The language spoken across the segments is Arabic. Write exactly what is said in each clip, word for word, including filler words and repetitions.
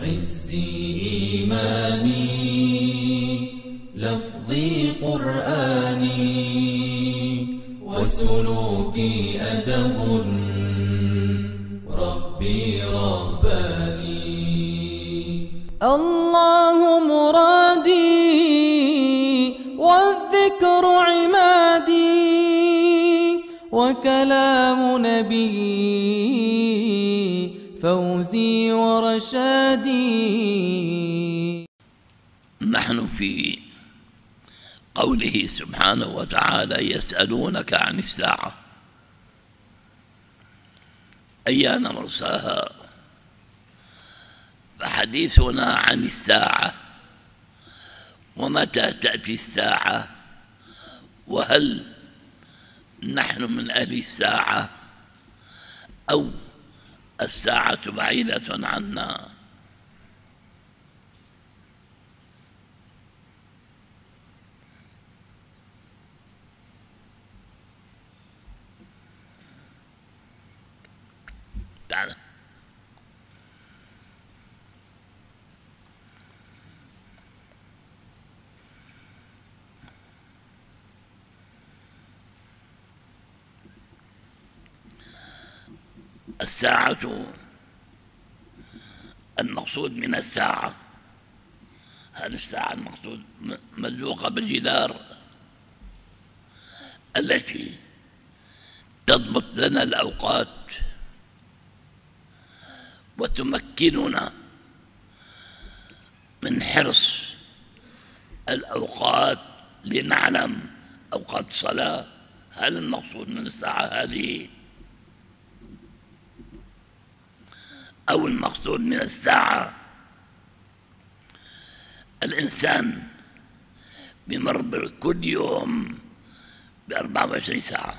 عزي إيماني لفظي قرآني وسلوكي أدب ربي رباني. الله مرادي والذكر عمادي وكلام نبي فوزي ورشادي. نحن في قوله سبحانه وتعالى يسألونك عن الساعة أيان مرساها، فحديثنا عن الساعة ومتى تأتي الساعة، وهل نحن من أهل الساعة أو الساعة بعيدة عنا. تعال الساعة، المقصود من الساعة، هل الساعة المقصود ملوقة بالجدار التي تضبط لنا الأوقات وتمكننا من حرص الأوقات لنعلم أوقات صلاة؟ هل المقصود من الساعة هذه، أو المقصود من الساعة الإنسان بمر كل يوم بأربعة وعشرين ساعة؟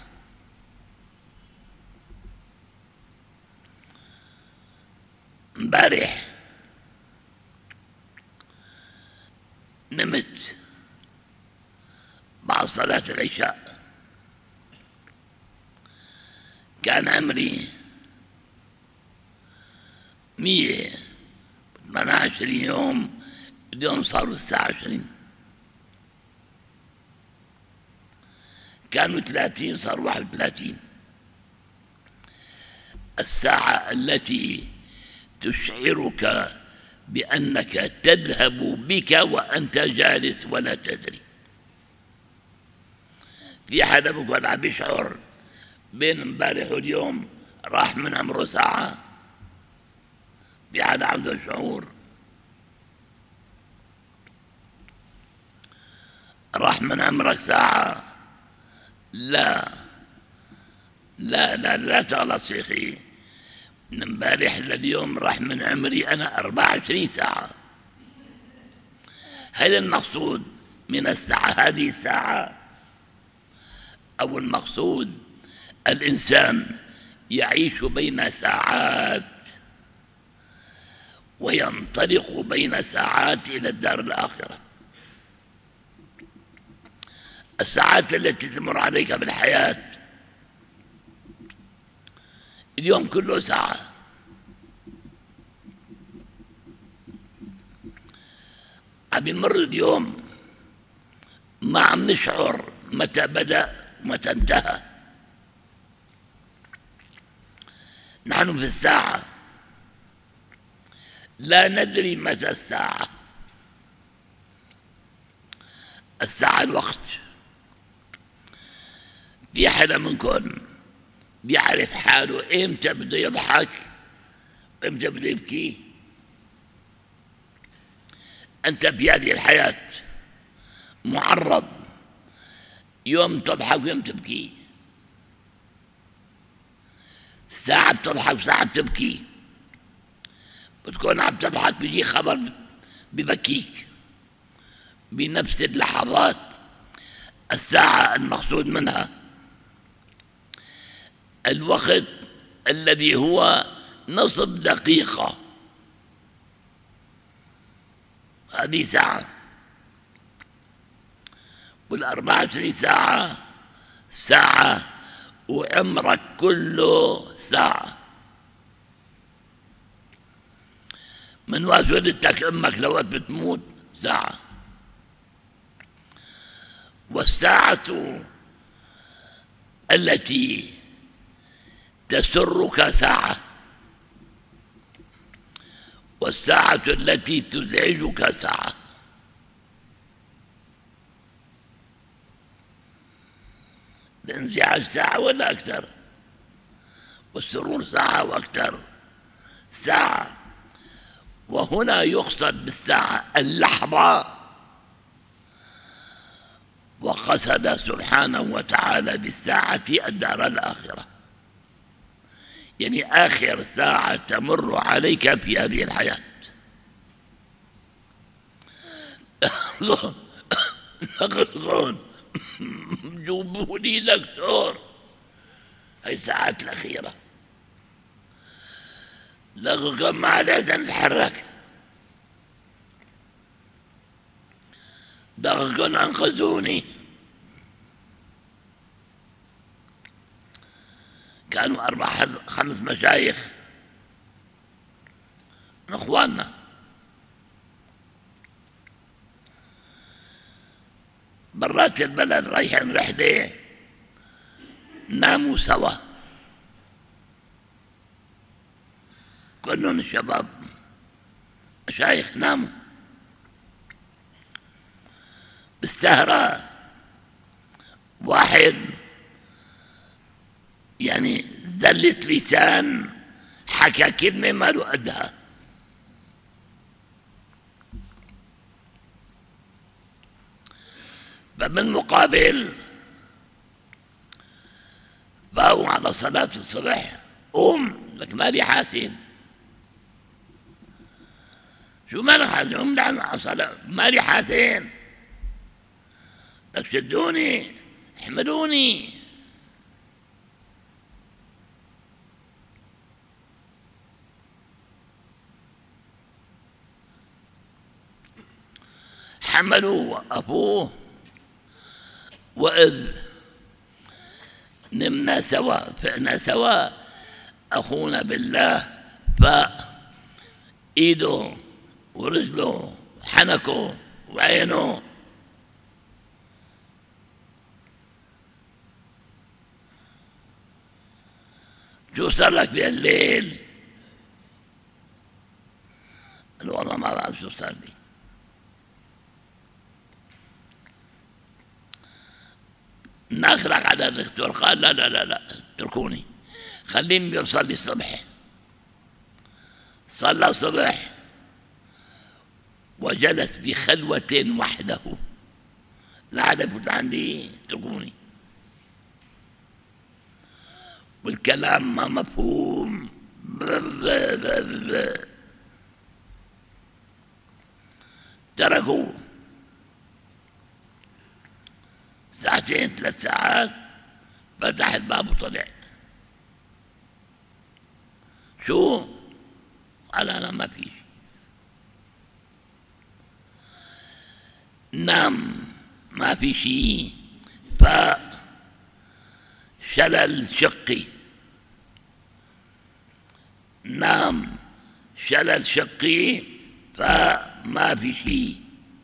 امبارح نمت بعد صلاة العشاء، كان عمري مية وثمانية وعشرين يوم، اليوم صاروا الساعة عشرين. كانوا ثلاثين صاروا واحد وثلاثين. الساعة التي تشعرك بأنك تذهب بك وأنت جالس ولا تدري. في حدا بقعد عم بيشعر بين امبارح واليوم راح من عمره ساعة؟ في حدا عنده شعور؟ راح من عمرك ساعة؟ لا لا لا لا تغلط شيخي، من امبارح لليوم راح من عمري أنا أربعة وعشرين ساعة. هل المقصود من الساعة هذه الساعة، أو المقصود الإنسان يعيش بين ساعات وينطلق بين ساعات إلى الدار الآخرة؟ الساعات التي تمر عليك بالحياة، اليوم كله ساعة. عم يمر اليوم ما عم نشعر متى بدأ ومتى انتهى. نحن في الساعة لا ندري متى الساعة. الساعة الوقت. في حدا منكم بيعرف حاله امتى بده يضحك وامتى بده يبكي؟ انت بهذه الحياة معرض يوم تضحك ويوم تبكي، ساعة بتضحك وساعة بتبكي. بتكون عم تضحك بيجي خبر ببكيك بنفس اللحظات. الساعة المقصود منها الوقت الذي هو نصف دقيقة، هذه ساعة. والأربعة وعشرين ساعة ساعة، وعمرك كله ساعة. من وقت ولدتك أمك لوقت بتموت ساعة. والساعة التي تسرك ساعة، والساعة التي تزعجك ساعة. الانزعاج ساعة ولا أكثر، والسرور ساعة وأكثر. ساعة، وهنا يقصد بالساعة اللحظة، وقصد سبحانه وتعالى بالساعة الدار الآخرة، يعني آخر ساعة تمر عليك في هذه الحياة. نقول جيبوا لي دكتور، هاي الساعات الأخيرة لقوا ما لازم نتحرك، لقوا أنقذوني. كانوا أربع خمس مشايخ من إخواننا برات البلد رايحين رحلة، ناموا سوا كلهم الشباب مشايخ، ناموا بالسهرة. واحد يعني زلة لسان حكى كلمة ما له قدها، فبالمقابل فاقوا على صلاة الصبح، قوم لك مالي حاتين، شو مالك حاتين؟ قوم على صلاة مالي حاتين، لك شدوني احملوني. حملوا وقفوه، وإذ نمنا سوا فعنا سوا، أخونا بالله فاق إيده ورجله حنكه وعينه، شو صار لك بالليل؟ قال والله ما بعرف شو صار لي. ناخرك على الدكتور، قال لا لا لا لا اتركوني خليني يصلي الصبح. صلى الصبح وجلس بخلوة وحده، لا عاد يفوت عندي، اتركوني. والكلام ما مفهوم، تركوه ساعتين ثلاث ساعات، فتح الباب وطلع. شو؟ قال أنا ما فيش. نام ما في شيء، فشلل شقي، نام شلل شقي فما في شيء.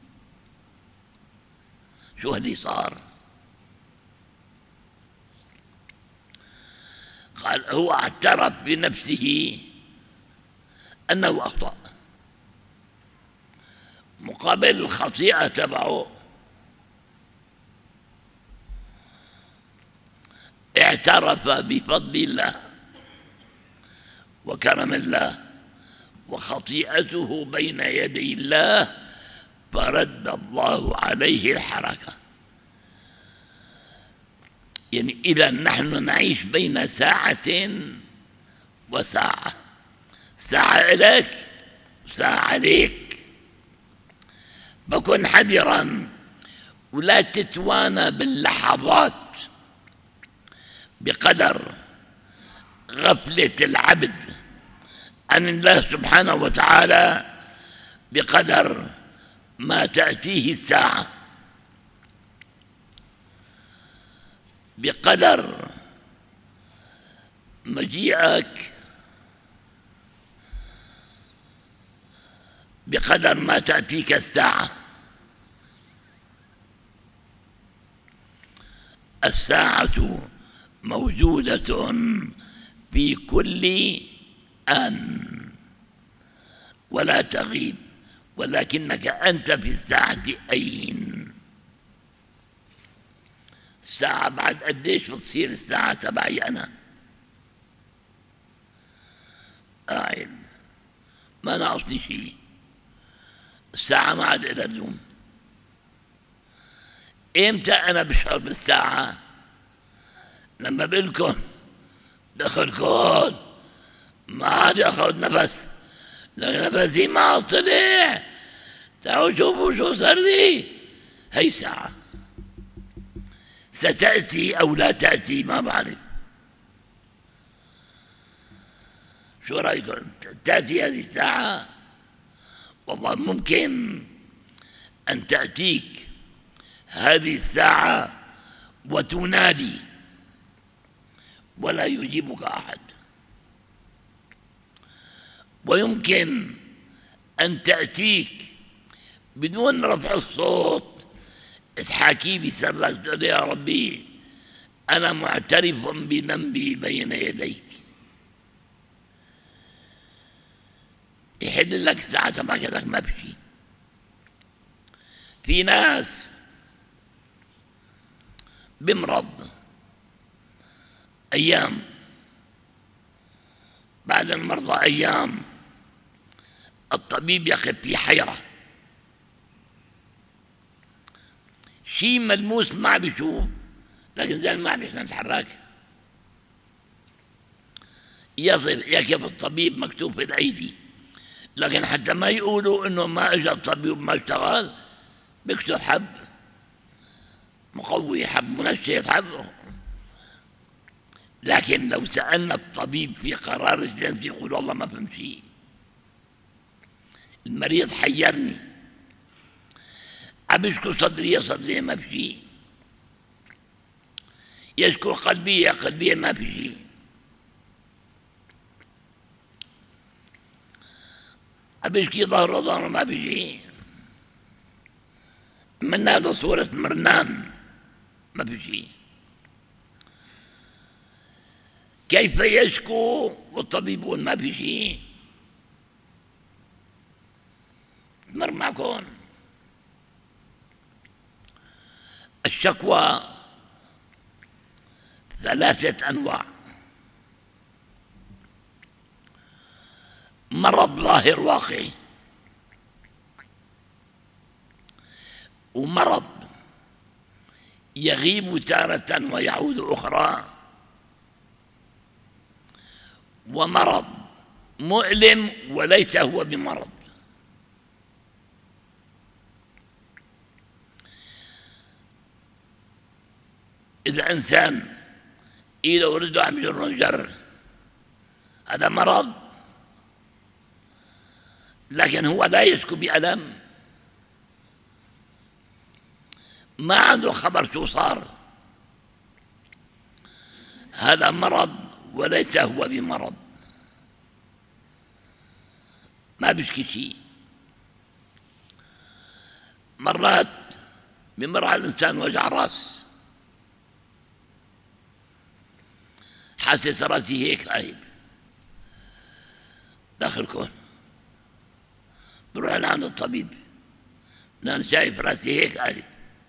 شو اللي صار؟ قال هو اعترف بنفسه أنه أخطأ مقابل الخطيئة تبعه، اعترف بفضل الله وكرم الله وخطيئته بين يدي الله، فرد الله عليه الحركة. يعني إذا نحن نعيش بين ساعة وساعة، ساعة لك وساعة عليك، فكن حذرا ولا تتوانى باللحظات بقدر غفلة العبد عن الله سبحانه وتعالى، بقدر ما تأتيه الساعة، بقدر مجيئك بقدر ما تأتيك الساعة. الساعة موجودة في كل آن ولا تغيب، ولكنك أنت في الساعة أين؟ الساعة بعد قديش بتصير الساعة تبعي أنا؟ قاعد ما ناقصني شيء، الساعة ما عاد إلها لزوم. إمتى أنا بشعر بالساعة؟ لما بقلكن دخلكن ما عاد ياخذ نفس، لكن نفسي ما طلع، تعالوا شوفوا شو صار لي. هي ساعة ستأتي أو لا تأتي ما بعرف. شو رأيكم؟ تأتي هذه الساعة؟ والله ممكن أن تأتيك هذه الساعة وتنادي ولا يجيبك أحد، ويمكن أن تأتيك بدون رفع الصوت، تحاكي بسرك تقول يا ربي أنا معترف بذنبي بين يديك، يحل لك الساعة تبعك لك ما بشي. في ناس بمرض أيام، بعد المرضى أيام الطبيب يقف في حيرة، شيء ملموس ما بيشوف، لكن زي ما بيش نتحرك. يصف يكتب الطبيب مكتوب في الأيدي، لكن حتى ما يقولوا إنه ما إجا الطبيب ما اشتغل، بيكتب حب مقوي، حب منشط، حب. لكن لو سألنا الطبيب في قرار الجنس يقول والله ما فهم شيء، المريض حيرني، عم يشكو صدري صدري ما في شيء، يشكو قلبي قلبي ما في شيء. عم يشكي ظهره ظهره ما في شيء. من هذا صورة مرنان ما في شيء. كيف يشكو والطبيبون ما في شيء؟ مر معكم. الشكوى ثلاثة أنواع: مرض ظاهر واقعي، ومرض يغيب تارة ويعود أخرى، ومرض مؤلم وليس هو بمرض. إذا إنسان إيده ورده عم يجر جر، هذا مرض، لكن هو لا يشكو بألم، ما عنده خبر شو صار، هذا مرض وليس هو بمرض، ما بيشكي شيء. مرات بمر على الإنسان وجع راس، حاسس راسي هيك عيب، داخل كون بروح لعند الطبيب، أنا شايف راسي هيك عيب،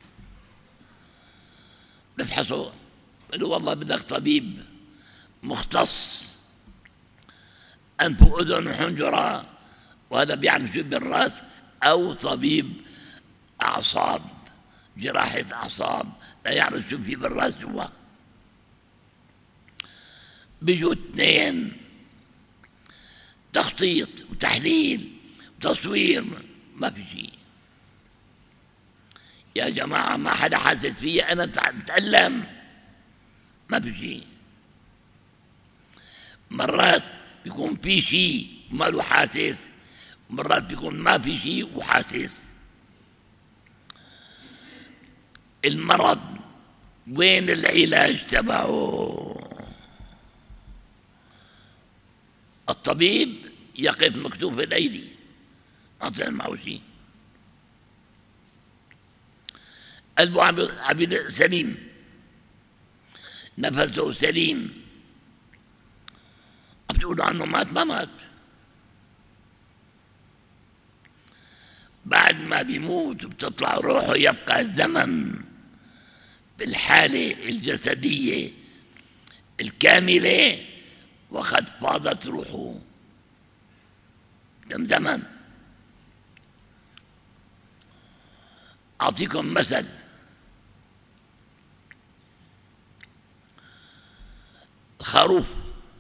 بفحصه بقول والله بدك طبيب مختص أنف وأذن وحنجرة وهذا بيعرف شو بالراس، أو طبيب أعصاب جراحة أعصاب لا يعرف شو في بالراس جوا. بيجوا اثنين تخطيط وتحليل وتصوير ما في شيء. يا جماعة ما حدا حاسس فيا، أنا بتألم ما في شيء. مرات بيكون في شيء ما له حاسس، مرات بيكون ما في شيء وحاسس. المرض وين العلاج تبعه؟ الطبيب يقف مكتوب في الأيدي، ما طلع معه شيء. قلبه عبيد سليم، نفسه سليم، بتقولوا عنه مات، ما مات. بعد ما بيموت وبتطلع روحه يبقى الزمن بالحالة الجسدية الكاملة وقد فاضت روحه. كم زمن. أعطيكم مثل. الخروف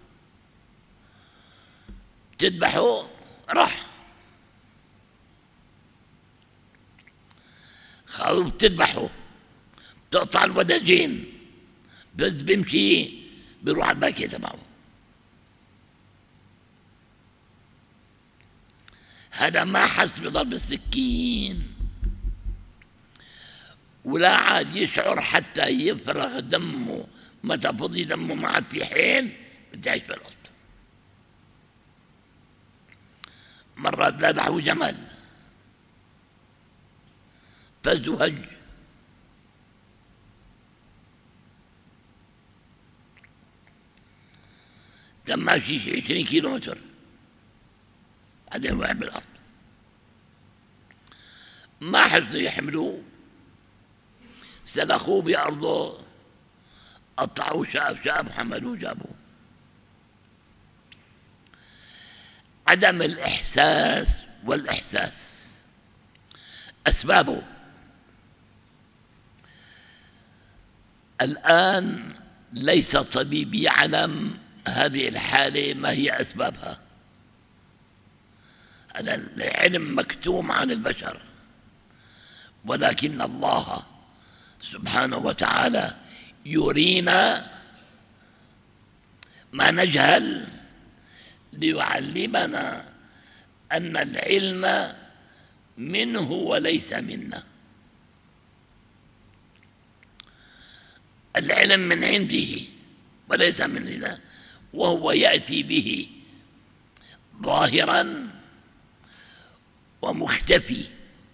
تذبحه راح، خروف تذبحه تقطع الوداجين بس بيمشي بيروح على الباكية تبعه. هذا ما حس بضرب السكين ولا عاد يشعر حتى يفرغ دمه. متى فضي دمه ما عاد في حيل بتعيش في الأرض. مرة ذبحوا جمل فازدهج، تم ماشي عشرين كيلو متر بعدين وقع بالأرض. ما حسوا يحملوه، سلخوه بأرضه، قطعوه شاب شاب، حملوه جابوه. عدم الإحساس والإحساس أسبابه. الآن ليس طبيب يعلم هذه الحالة ما هي أسبابها. هذا العلم مكتوم عن البشر، ولكن الله سبحانه وتعالى يرينا ما نجهل ليعلمنا أن العلم منه وليس منا. العلم من عنده وليس مننا، وهو يأتي به ظاهرا ومختفي.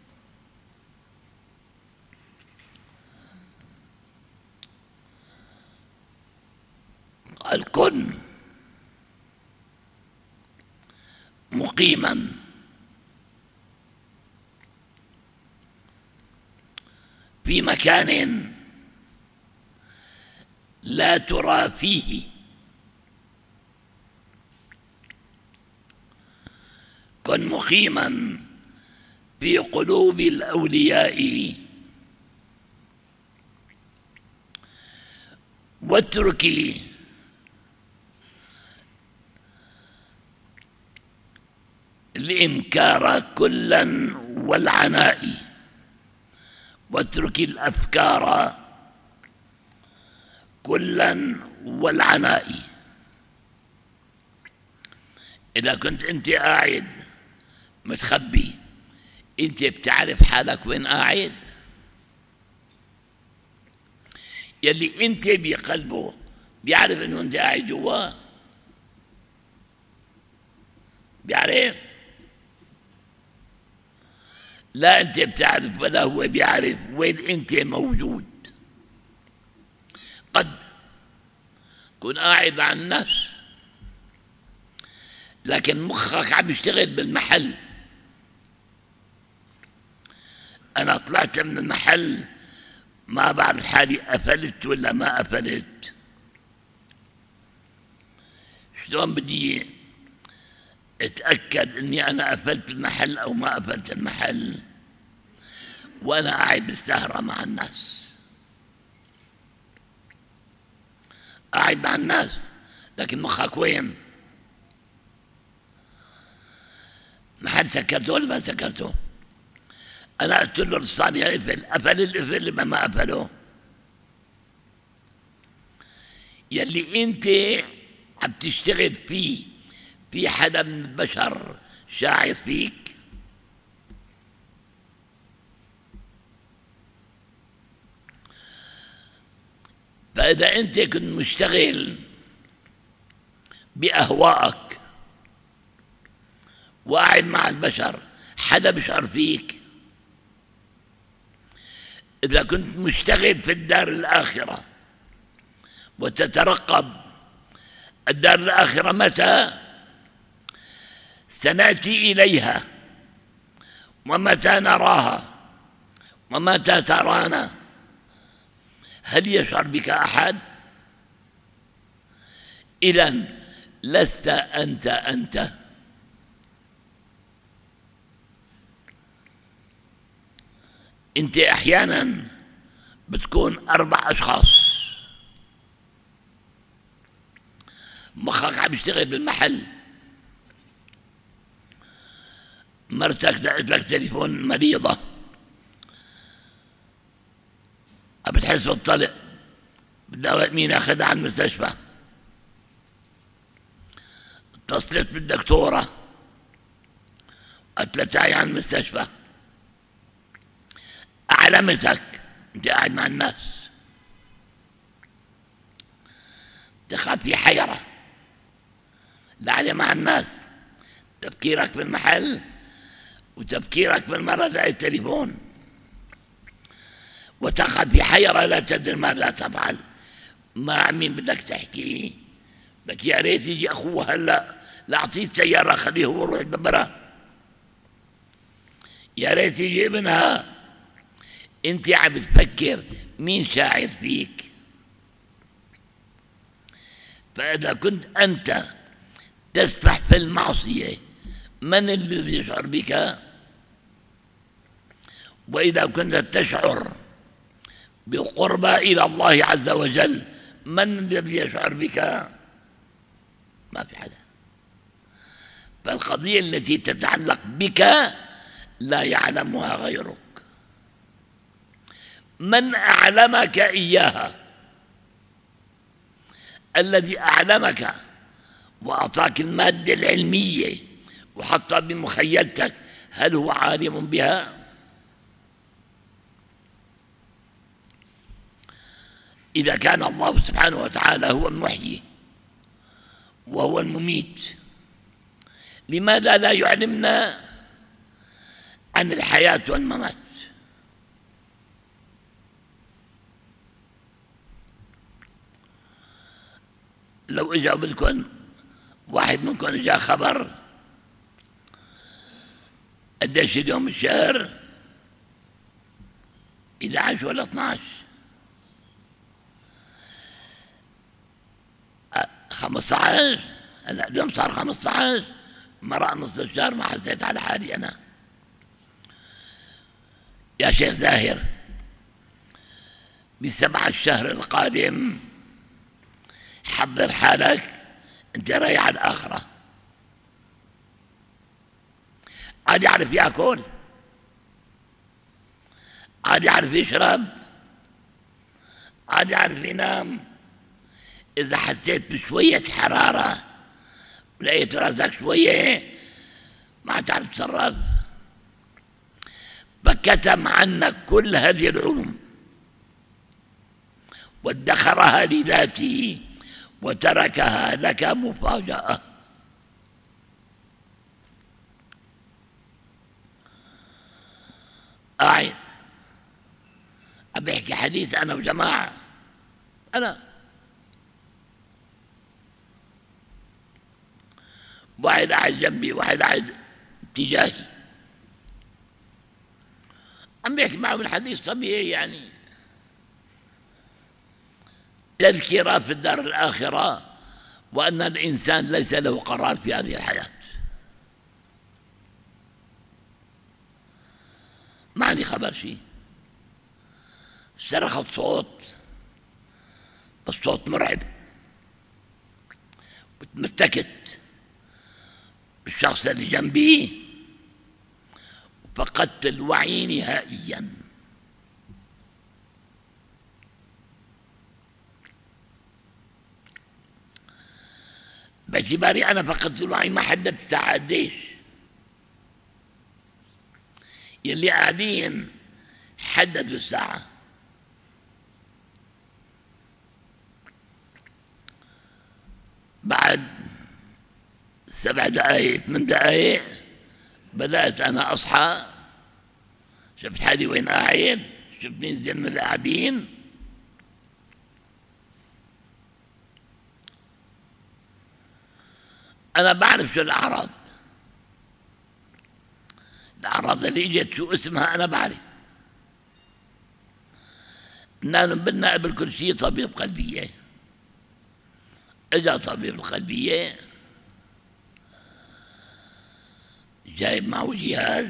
قال كن مقيما في مكان لا ترى فيه، كن مقيما في قلوب الأولياء، واتركي الإنكار كلا والعناء، واتركي الأفكار كلا والعناء. إذا كنت أنت قاعد متخبي، أنت بتعرف حالك وين قاعد؟ يلي أنت بقلبه بيعرف إنه أنت قاعد جوا؟ بيعرف؟ لا أنت بتعرف ولا هو بيعرف وين أنت موجود. قد كن قاعد مع الناس لكن مخك عم يشتغل بالمحل. أنا طلعت من المحل ما بعرف حالي قفلت ولا ما قفلت. شلون بدي اتأكد اني انا قفلت المحل او ما قفلت المحل وانا قاعد بالسهرة مع الناس؟ قاعد مع الناس لكن مخك وين؟ محل سكرته ولا ما سكرته؟ انا قلت له الصانع قفل، قفل القفل لما ما قفله. يلي انت عم تشتغل فيه في حدا من البشر شاعر فيك؟ فإذا أنت كنت مشتغل بأهوائك وقاعد مع البشر، حدا بيشعر فيك. إذا كنت مشتغل في الدار الآخرة وتترقب الدار الآخرة متى سنأتي إليها ومتى نراها ومتى ترانا، هل يشعر بك أحد؟ إذن لست أنت أنت. أنت أحيانا بتكون أربع أشخاص، مخك عم يشتغل بالمحل، مرتك دقت لك تليفون مريضة بتحس بالطلق، بدها مين أخذها على المستشفى، اتصلت بالدكتورة قالت لها تعي على المستشفى، أعلمتك أنت قاعد مع الناس، تخاف في حيرة لا مع الناس، تفكيرك بالمحل وتفكيرك بالمرة ذا التليفون، وتقع في حيرة لا تدري ماذا تفعل. مع مين بدك تحكي؟ بدك يا ريت يجي أخوه هلا لا أعطيه سيارة خليه هو يروح يدبرها، يا ريت يجي ابنها. أنت عم تفكر مين شاعر فيك. فإذا كنت أنت تسبح في المعصية من اللي بيشعر بك؟ وإذا كنت تشعر بقربى إلى الله عز وجل من الذي يشعر بك؟ ما في حدا. فالقضية التي تتعلق بك لا يعلمها غيرك. من أعلمك إياها؟ الذي أعلمك وأعطاك المادة العلمية وحطها بمخيلتك، هل هو عالم بها؟ إذا كان الله سبحانه وتعالى هو المحيي وهو المميت، لماذا لا يعلمنا عن الحياة والممات؟ لو اجا بدكم واحد منكم اجا خبر قديش اليوم الشهر إحدى عشر ولا اثني عشر خمسة عشر، هلا اليوم صار خمسة عشر، مرق نص الشهر ما حسيت على حالي أنا. يا شيخ زاهر بسبع الشهر القادم حضر حالك انت رايح على الآخرة. عاد يعرف ياكل، عاد يعرف يشرب، عاد يعرف ينام. إذا حسيت بشوية حرارة ولقيت راسك شوية ما تعرف تتصرف. فكتم عنك كل هذه العلوم وادخرها لذاته وتركها لك مفاجأة. قاعد أبحكي حديث أنا وجماعة، أنا واحد قاعد جنبي واحد قاعد اتجاهي، عم بيحكي معه بالحديث طبيعي، يعني تذكرة في الدار الآخرة وأن الإنسان ليس له قرار في هذه الحياة. ما عندي خبر شيء. صرخت صوت، الصوت مرعب، وتمسكت الشخص اللي جنبي فقدت الوعي نهائيا. باعتباري أنا فقدت الوعي ما حددت الساعة قديش. يلي قاعدين حددوا الساعة. بعد سبع دقايق ثمان دقايق بدأت أنا أصحى، شفت حالي وين قاعد، شفتني نزل من القاعدين، أنا بعرف شو الأعراض. الأعراض اللي إجت شو اسمها أنا بعرف. نحن بدنا قبل كل شيء طبيب قلبية. إجا طبيب القلبية جايب معه جهاز،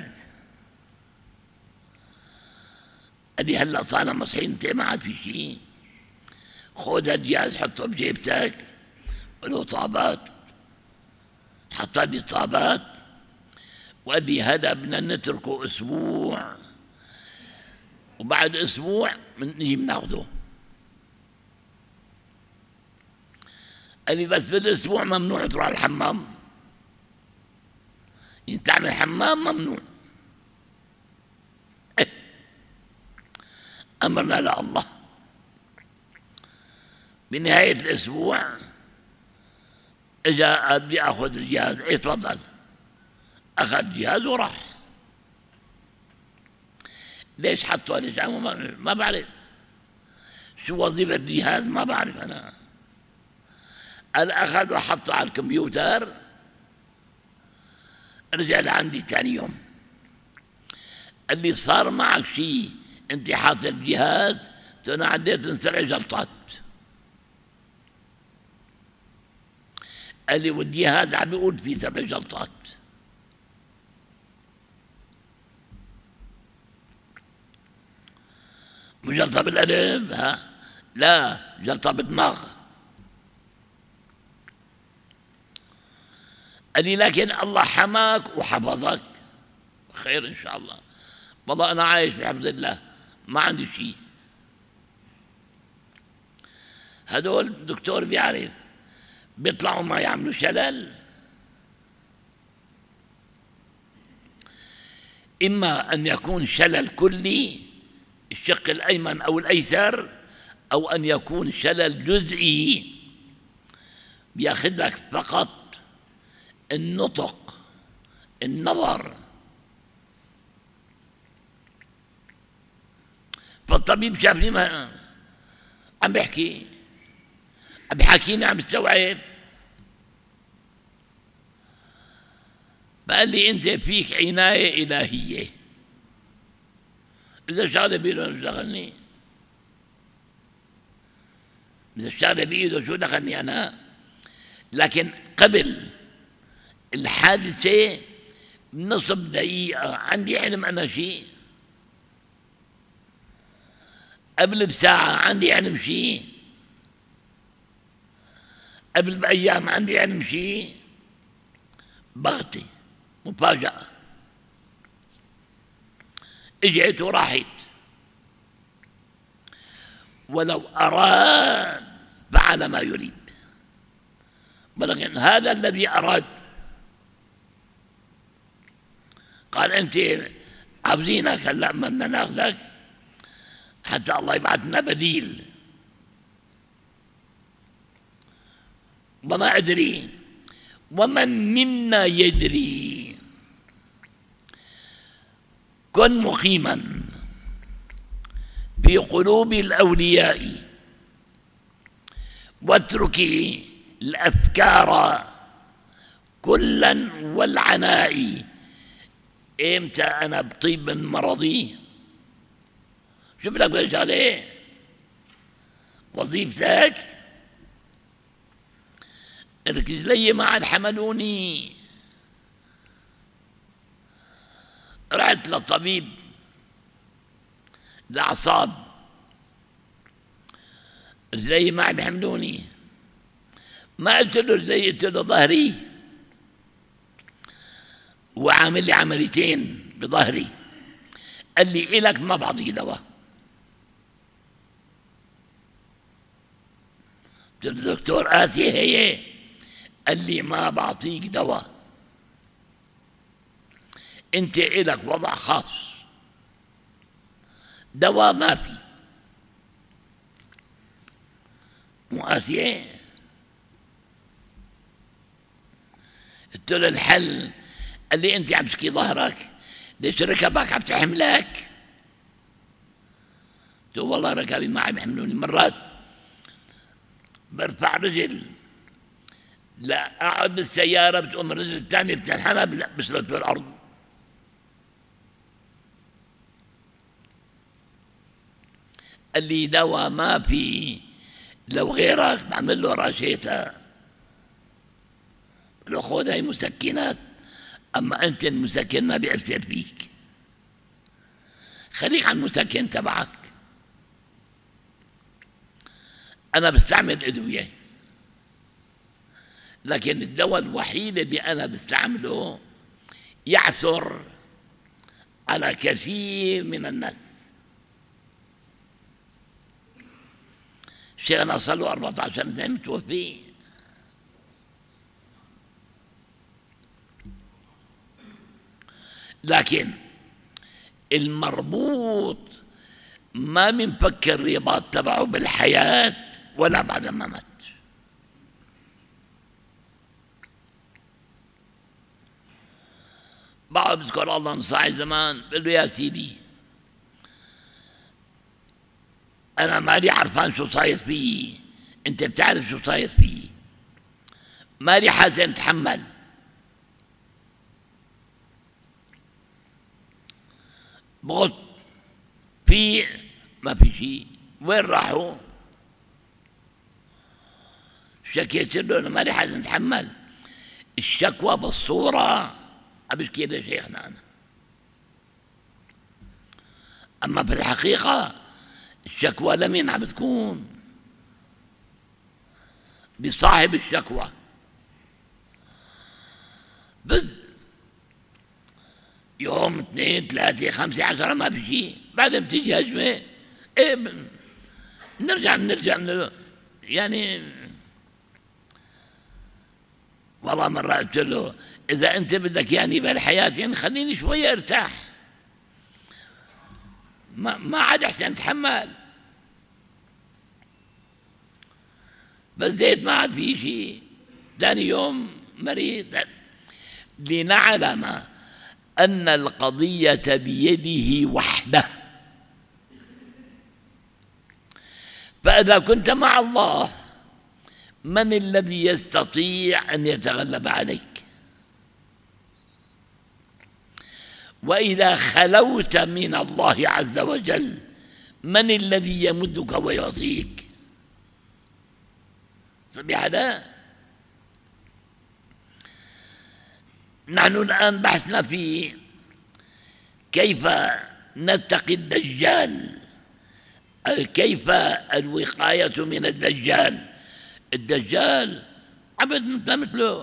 قال لي هلا صار مصحين انت ما عاد في شيء، خذ الجهاز حطه بجيبتك وله طابات. حط لي طابات وقال لي هذا بدنا نتركه اسبوع، وبعد اسبوع نجي بناخذه. قال لي بس بالاسبوع ممنوع تروح على الحمام، انت تعمل حمام ممنوع. امرنا لا الله. بنهايه الاسبوع اجا بدي اخذ الجهاز، ايه تفضل. اخذ الجهاز وراح. ليش حطوه ليش عمو ما بعرف شو وظيفه الجهاز، ما بعرف انا. قال اخذ وحطه على الكمبيوتر. رجع لعندي ثاني يوم قال لي صار معك شيء انت حاطط الجهاز، انا عديت من سبع جلطات. قال لي والجهاز عم بيقول في سبع جلطات. مو جلطة بالقلب، ها لا، جلطة بالدماغ. قال لي لكن الله حماك وحفظك، خير إن شاء الله. والله أنا عايش في حفظ الله، ما عندي شيء. هذول الدكتور بيعرف بيطلعوا ما يعملوا شلل. إما أن يكون شلل كلي الشق الأيمن أو الأيسر، أو أن يكون شلل جزئي بياخذ لك فقط النطق النظر. فالطبيب شافني ما عم بحكي، عم بحكيني عم بستوعب. فقال لي أنت فيك عناية إلهية، إذا الشغلة بإيده شو دخلني؟ إذا الشغلة بإيده شو دخلني أنا؟ لكن قبل الحادثة بنصف دقيقة عندي علم أنا شيء، قبل بساعة عندي علم شيء، قبل بأيام عندي علم شيء. بغتة مفاجأة اجت وراحت. ولو أراد فعل ما يريد، ولكن هذا الذي أراد. قال أنت عاوزينك هلا ما بدنا ناخذك حتى الله يبعث لنا بديل. وما أدري ومن منا يدري. كن مقيما في قلوب الأولياء، واترك الأفكار كلا والعناء. إمتى أنا بطيب من مرضي؟ شوف لك ايش عليه وظيفتك. رجلي ما عاد حملوني، رحت للطبيب الأعصاب، رجلي ما عاد يحملوني. ما قلت له رجلي، قلت له ظهري، وعامل لي عمليتين بظهري. قال لي إلك ما بعطيك دواء. قلت له دكتور آسيا هي؟ قال لي ما بعطيك دواء، انت إلك وضع خاص، دواء ما في. مو آسيا؟ قلت له الحل قال لي أنت عم تشكي ظهرك، ليش ركبك عم تحملك؟ قلت له والله ركبي ما عم يحملوني. مرات برفع رجل لا أقعد بالسيارة بتقوم الرجل الثانية بتنحنى لا بسرت في الأرض. قال لي دواء ما في، لو غيرك بعمل له راشيتا. له خذ هاي مسكنات، أما أنت المسكن ما بيأثر فيك، خليك على المسكن تبعك. أنا بستعمل أدوية، لكن الدواء الوحيد اللي أنا بستعمله يعثر على كثير من الناس. شيخنا صار له أربعة عشر سنة متوفي، لكن المربوط ما بنفكر الرباط تبعه بالحياة ولا بعد ما مات. بقعد بذكر الله نصاحي زمان بقول له يا سيدي أنا مالي عرفان شو صاير فيي، أنت بتعرف شو صاير فيي، مالي حزن تحمل. بغض في ما في شيء، وين راحوا؟ شكيت له أنا مالي حزن تحمل. الشكوى بالصورة أبشكي يا شيخنا أنا، أما في الحقيقة الشكوى لمين عم بتكون؟ بصاحب الشكوى. بس يوم اثنين ثلاثة خمسة عشرة ما في شيء، بعدين بتيجي هجمة إيه بنرجع بنرجع من يعني. والله مرة قلت له إذا أنت بدك يعني بالحياة يعني خليني شوية ارتاح، ما ما عاد أحسن أتحمل. بس زيت ما عاد في شيء. ثاني يوم مريض. لنعلم أن القضية بيده وحده، فإذا كنت مع الله من الذي يستطيع أن يتغلب عليك؟ وإذا خلوت من الله عز وجل من الذي يمدك ويعطيك؟ بهذا نحن الآن بحثنا في كيف نتقي الدجال، كيف الوقاية من الدجال. الدجال عبد مثله.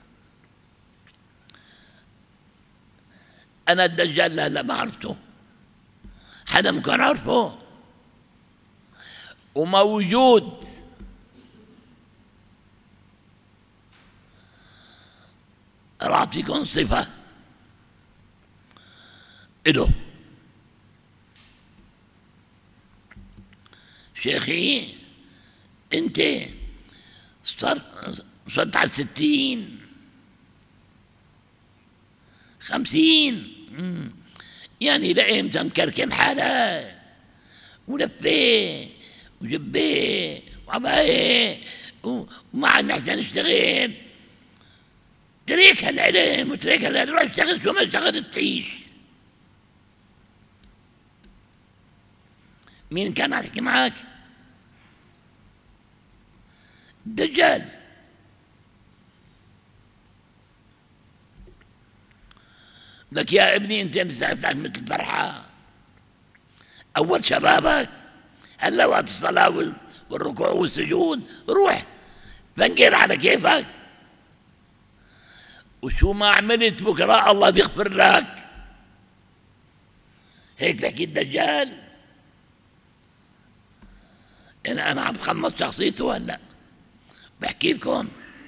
أنا الدجال لا لا ما عرفته، حدا ممكن عرفه وموجود. راح أعطيكم صفة إله. شيخي أنت صرت صرت على ستين خمسين، يعني لإمتى مكركم حالك ولفة وجبة وعباية وما عاد نحسن نشتغل. تريك هالعلم وتريك هالعلم، روح اشتغل شو ما اشتغلت تعيش. مين كان عم يحكي معك؟ الدجال. لك يا ابني انت بتفتح مثل فرحة اول شبابك، هلا وقت الصلاة والركوع والسجود روح فنقر على كيفك، وشو ما عملت بكره الله بيغفر لك. هيك بحكي الدجال. انا انا عم بخمص شخصيته هلا بحكي لكم.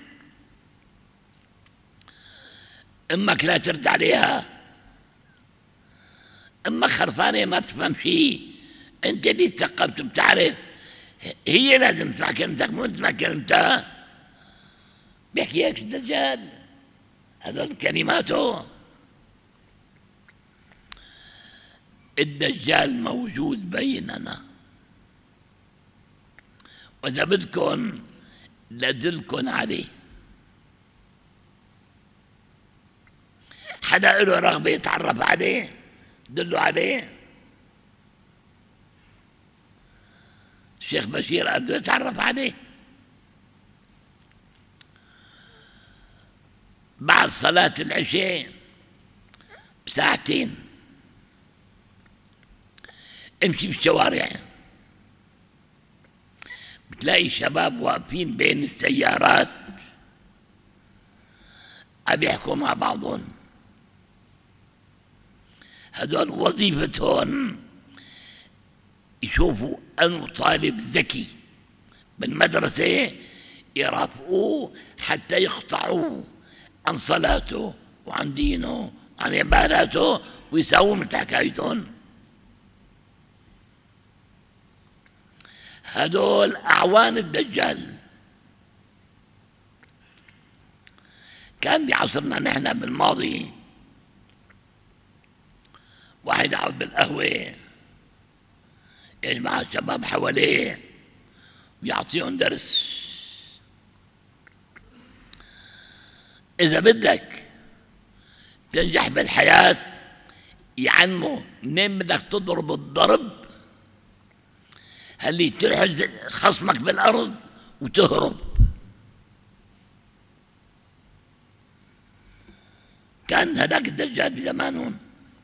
امك لا ترد عليها، امك خرفانه ما بتفهم شيء، انت اللي تثقفت بتعرف، هي لازم تسمع كلمتك مو تسمع كلمتها. بيحكي هيك الدجال، هذول كلماته. الدجال موجود بيننا، وإذا بدكن لدلكن عليه. حدا له رغبة يتعرف عليه دلوا عليه. الشيخ بشير قال بده يتعرف عليه. بعد صلاة العشاء بساعتين امشي بالشوارع بتلاقي شباب واقفين بين السيارات عم يحكوا مع بعضهم. هذول وظيفتهم يشوفوا أنه طالب ذكي بالمدرسة يرافقوه حتى يقطعوه عن صلاته وعن دينه وعن عباداته ويساووا مثل حكايتهم. هذول أعوان الدجال. كان بعصرنا نحن بالماضي واحد يقعد بالقهوة يجمع الشباب حواليه ويعطيهم درس. إذا بدك تنجح بالحياة يعلموا منين بدك تضرب الضرب اللي تلحج خصمك بالأرض وتهرب. كان هذاك الدجال بزمانهم.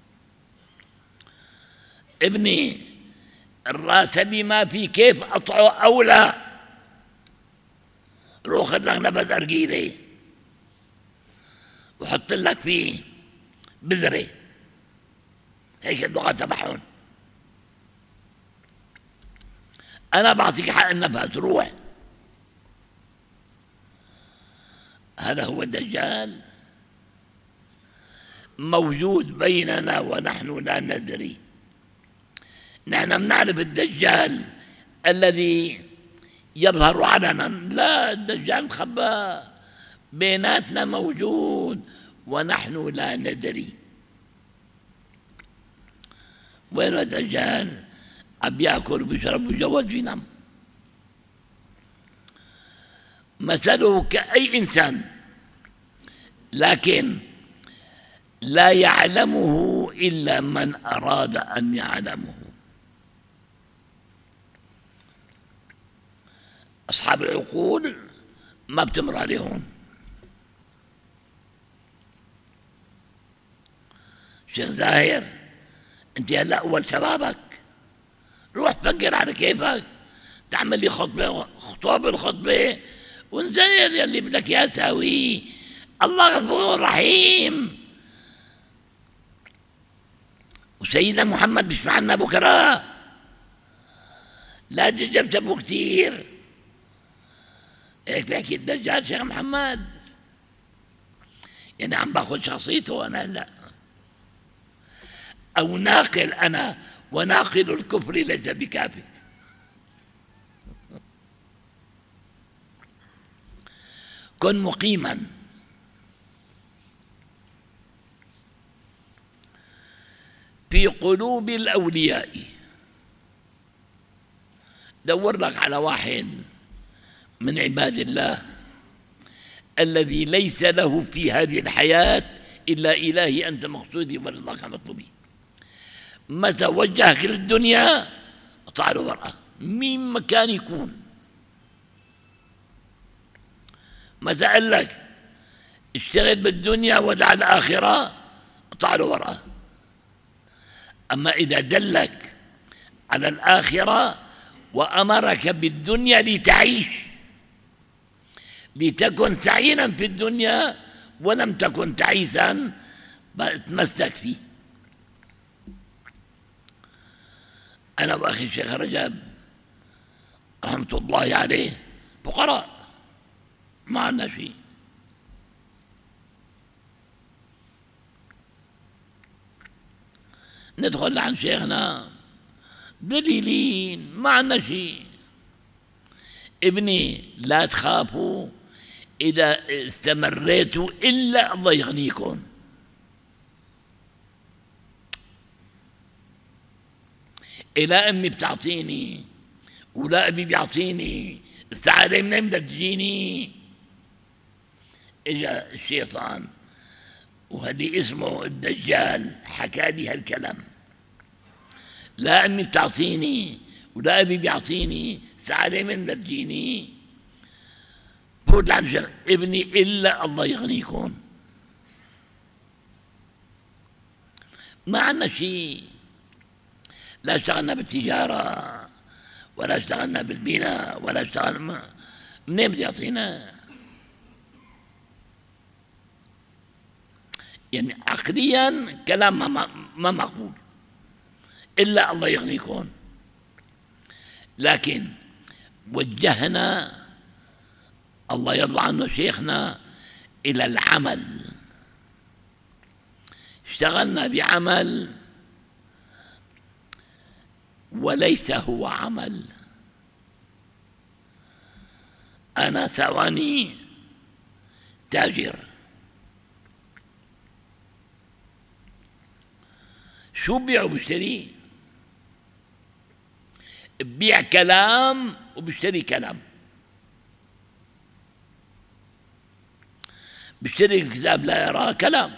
ابني الراس اللي ما في كيف قطعه أولى، روح خذ لك نبذ أرجيلة وحط لك فيه بذرة، هيك اللغة تبعهم. أنا بعطيك حق النبات روح. هذا هو الدجال موجود بيننا ونحن لا ندري. نحن بنعرف الدجال الذي يظهر علنا، لا، الدجال مخبى بيناتنا موجود ونحن لا ندري. وين الدجال؟ عم بياكل وبيشرب ويتجوز وينام. مثله كأي إنسان، لكن لا يعلمه إلا من أراد أن يعلمه. أصحاب العقول ما بتمر عليهم. شيخ زاهر، أنت هلا أول شبابك، روح فكر على كيفك تعمل لي خطبة خطاب الخطبة ونزيل يلي بدك يا ساويه. الله غفور رحيم، وسيدنا محمد بيشفع عنا بكرة. لا تجبجبوا كتير. هيك بيحكي الدجال شيخ محمد، يعني عم باخذ شخصيته أنا هلا، أو ناقل أنا، وناقل الكفر ليس بكافر. كن مقيما في قلوب الأولياء. دور لك على واحد من عباد الله الذي ليس له في هذه الحياة إلا إلهي أنت مقصودي ورضاك مطلوبي. متى وجهك للدنيا اقطع له ورقة مين مكان يكون. متى قال لك اشتغل بالدنيا ودع الآخرة اقطع له ورقة. أما إذا دلك على الآخرة وأمرك بالدنيا لتعيش، لتكن سعيدا في الدنيا ولم تكن تعيسا، تمسك فيه. أنا وأخي الشيخ رجب رحمة الله عليه فقراء ما عندنا شيء، ندخل عند شيخنا دليلين ما عندنا شيء. ابني لا تخافوا إذا استمريتوا إلا الله يغنيكم. لا أمي بتعطيني ولا أبي بيعطيني، السعادة منين بدها تجيني؟ إجا الشيطان وهدي اسمه الدجال حكى لي هالكلام، لا أمي بتعطيني ولا أبي بيعطيني، السعادة من بدها تجيني؟ فوت لعند ابني إلا الله يغنيكم، ما عنا شيء، لا اشتغلنا بالتجارة ولا اشتغلنا بالبناء ولا اشتغلنا، منين بده يعطينا؟ يعني عقليا كلام ما, ما مقبول إلا الله يغنيكم. لكن وجهنا الله يرضى عنه شيخنا إلى العمل، اشتغلنا بعمل وليس هو عمل. أنا ثواني تاجر، شو ببيع وبشتري؟ ببيع كلام وبشتري كلام. بشتري الكتاب لا يراه كلام،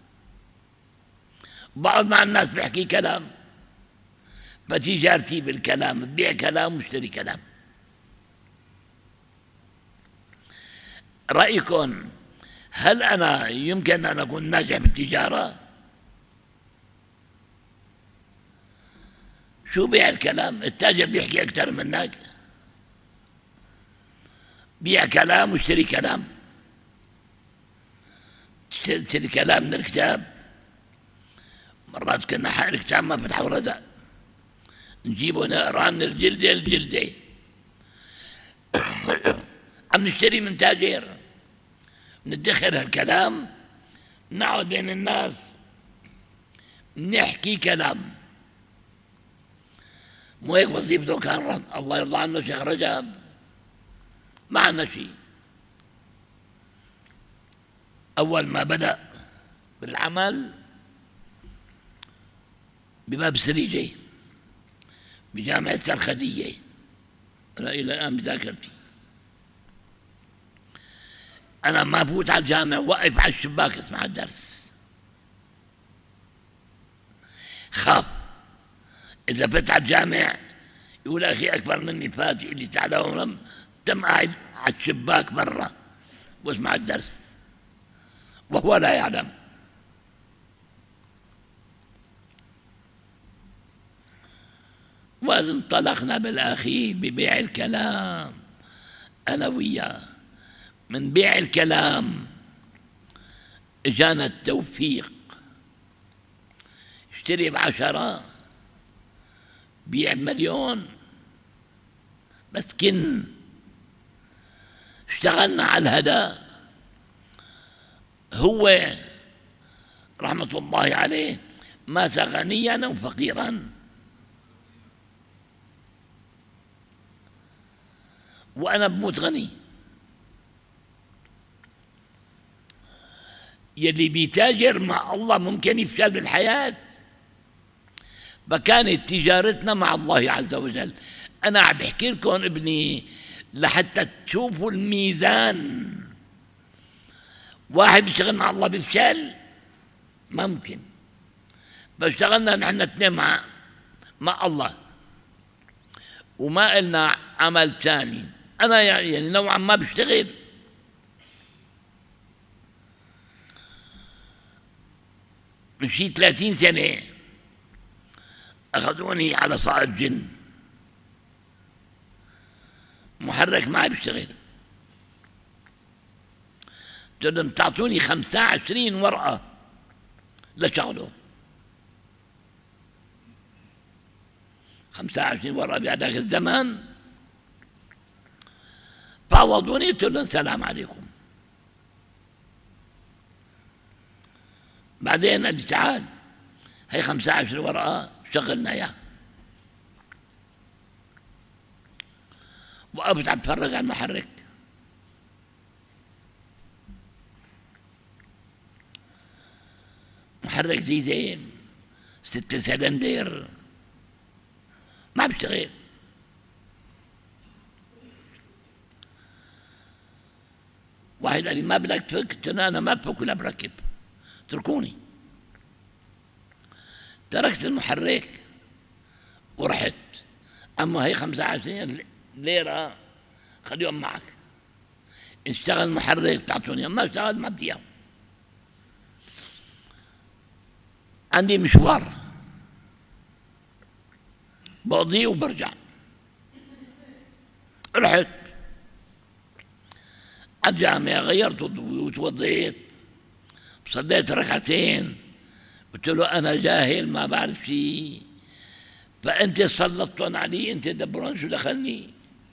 بقعد مع الناس بحكي كلام، فتجارتي بالكلام، ببيع كلام واشتري كلام. رأيكم هل أنا يمكن أن أكون ناجح بالتجارة؟ شو بيع الكلام؟ التاجر بيحكي أكثر منك، بيع كلام واشتري كلام، تشتري كلام من الكتاب. مرات كنا حق الكتاب ما فتحوا رزق، نجيبه نقراه من الجلدة للجلدة. عم نشتري من تاجر، ندخر هالكلام، نقعد بين الناس نحكي كلام. مو هيك وظيفته كان الله يرضى عنه شيخ رجب؟ ما عنا شيء. أول ما بدأ بالعمل بباب سريجة بجامعة السرخدية، أنا إلى الآن بذاكرتي، أنا ما فوت على الجامع وقف على الشباك اسمع الدرس، خاف إذا فت على الجامع يقول أخي أكبر مني فات يقول لي تعال ورم، تم قاعد على الشباك برا واسمع الدرس وهو لا يعلم. وإذ انطلقنا بالأخير ببيع الكلام أنا وياه، من بيع الكلام اجانا التوفيق، اشتري بعشرة بيع بمليون، بس كن اشتغلنا على الهدى. هو رحمة الله عليه مات غنيا أو فقيرا، وأنا بموت غني. يلي بيتاجر مع الله ممكن يفشل بالحياة، فكانت تجارتنا مع الله عز وجل. أنا عم بحكي لكم ابني لحتى تشوفوا الميزان. واحد بيشتغل مع الله بيفشل؟ ما ممكن. فاشتغلنا نحن اثنين مع مع الله وما قلنا عمل ثاني. أنا يعني نوعا ما بشتغل، من شي ثلاثين سنة أخذوني على صائب جن، محرك معي بشتغل، قلت لهم تعطوني خمسة وعشرين ورقة لشغله. خمسة وعشرين ورقة بهذاك الزمان، فاوضوني قلت لهم السلام عليكم. بعدين قال لي تعال هي خمسة وعشرين ورقة شغلنا اياها. وقفت عم بتفرج على المحرك، محرك ديزل ستة سلندر ما بشتغل. واحد قال لي ما بدك تفك؟ قلت له أنا ما بفك ولا بركب، اتركوني. تركت المحرك ورحت. أما هي خمسة وعشرين ليرة خليهم معك، اشتغل محرك بتعطوني، ما اشتغل ما بدي اياهم. عندي مشوار بقضيه وبرجع. رحت على الجامع، غيرت وتوضيت، صليت ركعتين، قلت له أنا جاهل ما بعرف شيء، فأنت سلطتون علي، أنت دبرون شو دخلني.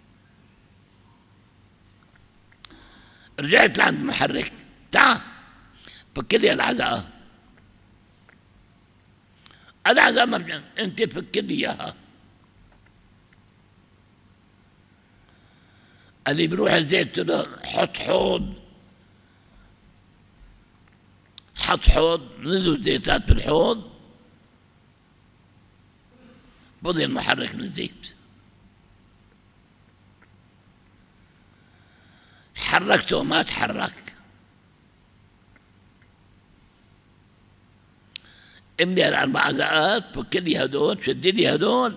رجعت لعند المحرك، تعال فك لي العزاء. العزاء ما بجن. أنت فك لي إياها. قال لي بروح الزيت، قلت له حط حوض، حط حوض، نزلوا الزيتات بالحوض، بضي المحرك من الزيت، حركته ما تحرك. املي الاربع زقات، فك لي هدول، شد لي هدول،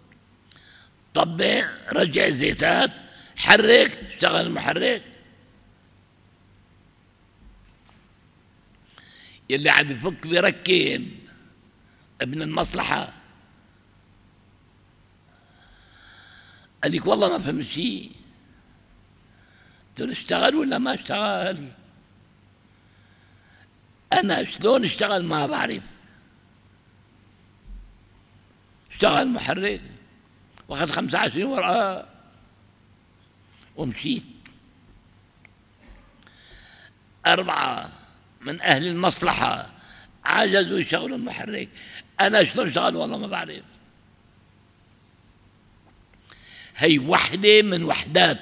طبع، رجع الزيتات، حرك، اشتغل المحرك. يلي عم يفك بيركب ابن المصلحة قال لك والله ما فهمت شيء. قلت له اشتغل ولا ما اشتغل؟ أنا شلون اشتغل ما بعرف. اشتغل محرك واخذ خمسة وعشرين ورقة ومشيت. أربعة من أهل المصلحة عجزوا يشغلوا المحرك، أنا شلون اشتغل والله ما بعرف. هي وحدة من وحدات.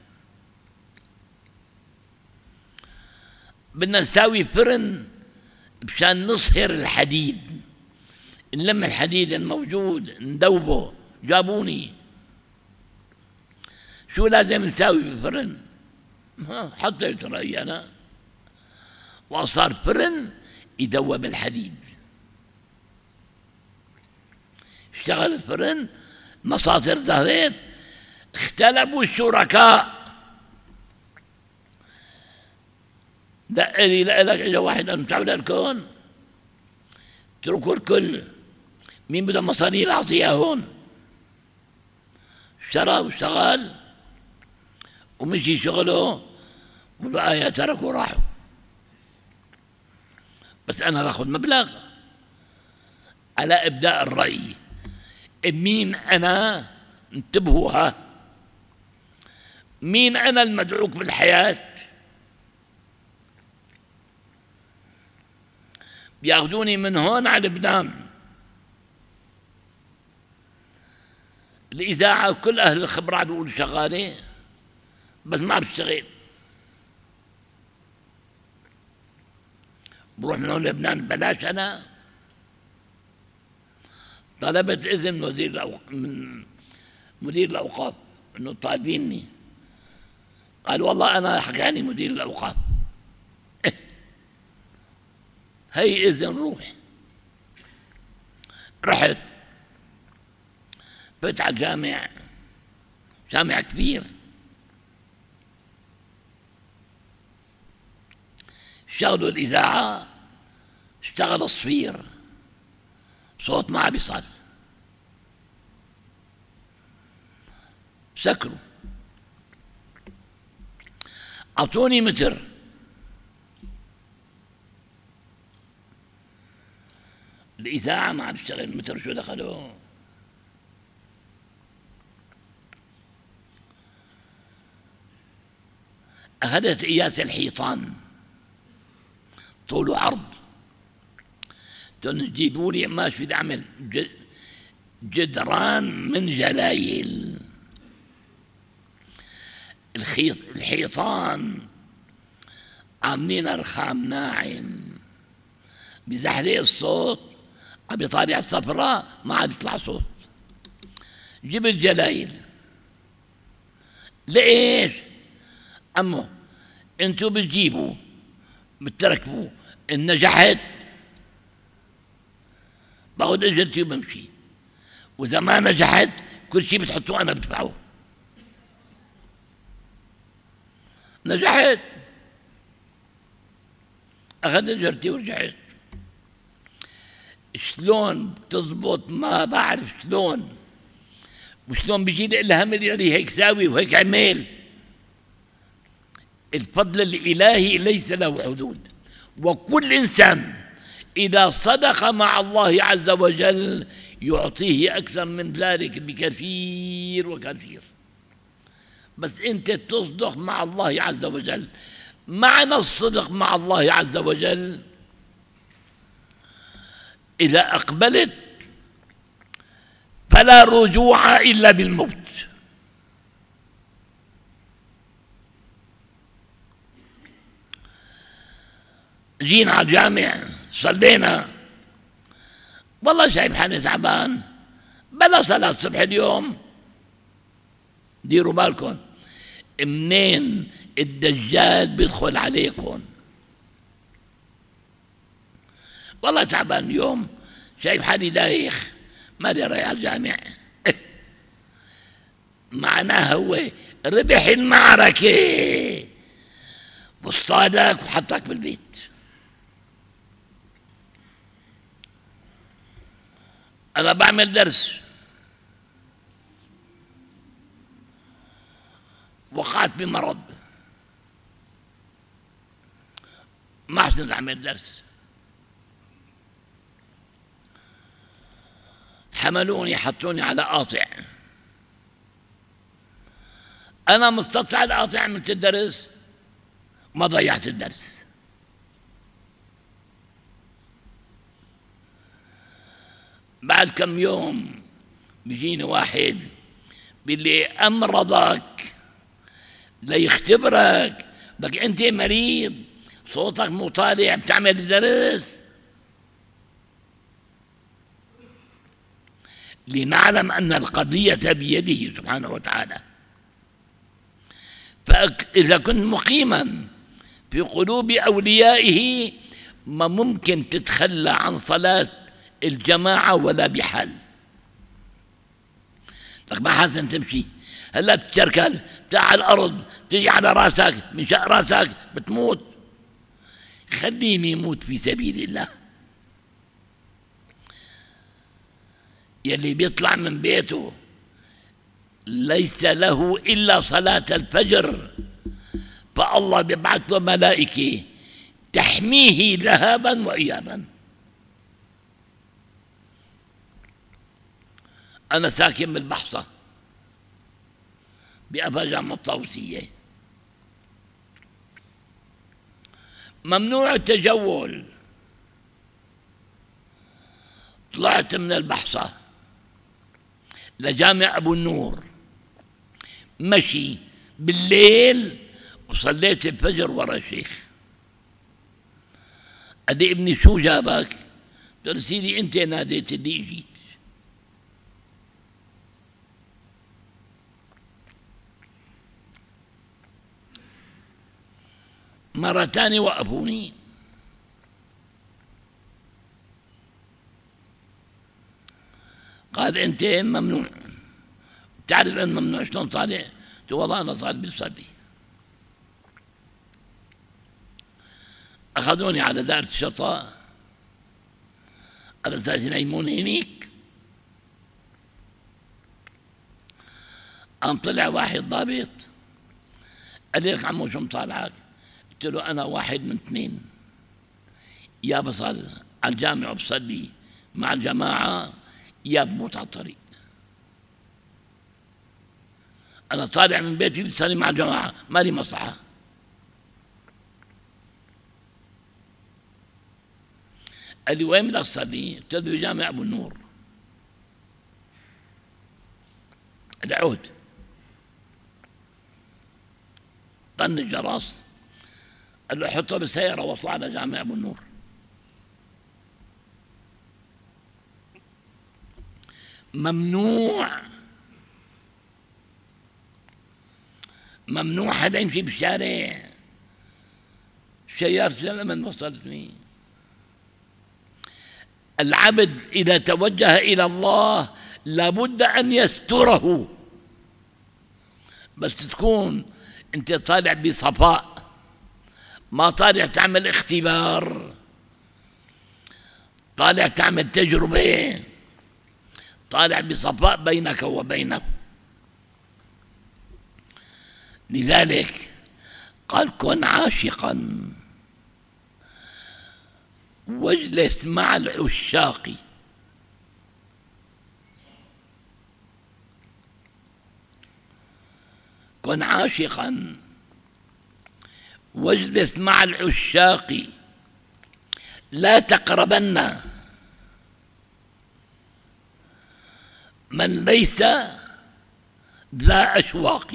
بدنا نساوي فرن مشان نصهر الحديد، نلم الحديد الموجود ندوبه. جابوني شو لازم نساوي بالفرن؟ حطيت رأيي أنا وصار فرن يدوب الحديد. اشتغل الفرن، مصاصر زهرت، اختلفوا الشركاء. دق لي لك اجى واحد قال متعود الكون، اتركوا الكل، مين بده مصاري اعطيها هون. اشترى واشتغل ومشي شغله، والبقايا تركوا وراحوا. بس انا باخذ مبلغ على ابداء الرأي. مين انا؟ انتبهوا، ها، مين انا المدعوك بالحياة؟ بياخذوني من هون على لبنان، الإذاعة كل أهل الخبرة بيقولوا شغالة، بس ما بشتغل. بروح من هون لبنان ببلاش. أنا طلبت إذن من وزير الأوقاف، من مدير الأوقاف، إنه طالبيني. قال والله أنا حكاني مدير الأوقاف. هي إذن روح. رحت فتح جامع، جامع كبير، اشتغلوا الإذاعة، اشتغل الصفير، صوت ما بيصل، سكروا. أعطوني متر، الإذاعة ما عم تشتغل، متر شو دخلوا؟ أخذت إياس الحيطان طول وعرض، تجيبوا لي ما في أعمل جدران من جلايل. الخيط الحيطان عاملين رخام ناعم، بزحلق الصوت عم يطالع الصفراء ما عاد يطلع صوت. جبت جلايل. ليش؟ أمه أنتوا بتجيبوا بتركبوا إن نجحت باخذ اجرتي وبمشي، وإذا ما نجحت كل شيء بتحطوه أنا بدفعه. نجحت أخذت اجرتي ورجعت. شلون بتضبط ما بعرف شلون، وشلون بيجي لي الهم اللي هيك ساوي وهيك عمل. الفضل الإلهي ليس له حدود، وكل إنسان إذا صدق مع الله عز وجل يعطيه أكثر من ذلك بكثير وكثير. بس أنت تصدق مع الله عز وجل. معنى الصدق مع الله عز وجل إذا أقبلت فلا رجوع إلا بالموت. جينا على الجامع صلينا، والله شايف حالي تعبان بلا صلاة الصبح اليوم. ديروا بالكم منين الدجال بيدخل عليكم. والله تعبان اليوم شايف حالي دايخ مالي رايح على الجامع. معناه هو ربح المعركة واصطادك وحطك بالبيت. أنا بعمل درس وقعت بمرض ما حسنت أعمل درس. حملوني حطوني على قاطع. أنا مستطيع القاطع عملت الدرس ما ضيعت الدرس. بعد كم يوم بيجيني واحد بيقول لي أمرضك ليختبرك، بك أنت مريض صوتك مو طالع بتعمل درس. لنعلم أن القضية بيده سبحانه وتعالى. فإذا كنت مقيما في قلوب أوليائه ما ممكن تتخلى عن صلاة الجماعة ولا بحال. لك ما حاسن تمشي هلا بتشركل بتاع على الأرض تيجي على راسك من شق راسك بتموت. خليني موت في سبيل الله. يلي بيطلع من بيته ليس له إلا صلاة الفجر فالله بيبعث له ملائكة تحميه ذهابا وإيابا. أنا ساكن بالبحصة بأفاجع مطاوسية. ممنوع التجول. طلعت من البحصة لجامع أبو النور مشي بالليل وصليت الفجر ورا الشيخ. قال لي ابني شو جابك؟ قلت له سيدي أنت ناديت لي جيت. مرة ثانية وقفوني قال أنت ممنوع. تعرف أن ممنوع شلون صالح؟ قلت والله أنا صالح بصلي. أخذوني على دائرة الشرطة على أساس ينيموني هنيك. قام طلع واحد ضابط قال لي لك عمو شو مطالعك؟ قلت له أنا واحد من اثنين، يا بصل على الجامع وبصلي مع الجماعة يا بموت على الطريق. أنا طالع من بيتي بصلي مع الجماعة ما لي مصلحة. قال لي وين بدك تصلي؟ قلت له بجامع أبو النور. العود طن الجرس قال له حطه بالسيارة وصل على جامع أبو النور. ممنوع ممنوع حدا يمشي بالشارع، سيارة لمن وصلتني. العبد إذا توجه إلى الله لابد أن يستره، بس تكون أنت طالع بصفاء، ما طالع تعمل اختبار، طالع تعمل تجربة، طالع بصفاء بينك وبينه. لذلك قال كن عاشقا واجلس مع العشاق. كن عاشقا واجلس مع العشاق، لا تقربن من ليس ذا أشواق.